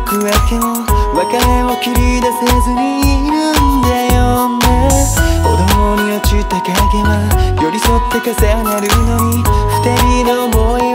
えても別れを切り出せずにいるんだよね。歩道に落ちた影は寄り添って重なるのに二人の思い